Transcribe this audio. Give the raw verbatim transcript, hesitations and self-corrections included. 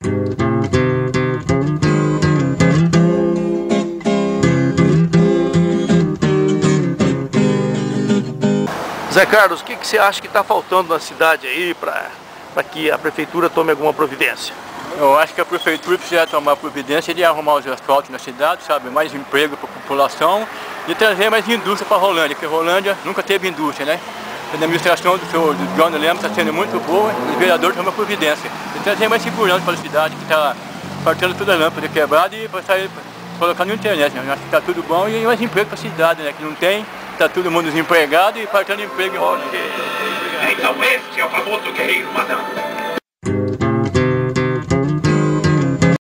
Zé Carlos, o que, que você acha que está faltando na cidade aí para para que a prefeitura tome alguma providência? Eu acho que a prefeitura precisa tomar providência de arrumar os asfaltos na cidade, sabe, mais emprego para a população e trazer mais indústria para Rolândia, porque Rolândia nunca teve indústria, né? A administração do senhor do John Lemos está sendo muito boa, os vereadores tomam providência e trazer mais segurança para a cidade, que está partindo toda a lâmpada quebrada e para sair colocar na internet, né? Eu acho que está tudo bom e mais emprego para a cidade, né? Que não tem. Está todo mundo desempregado e partindo emprego. Ok. Então esse é o famoso guerreiro Madame.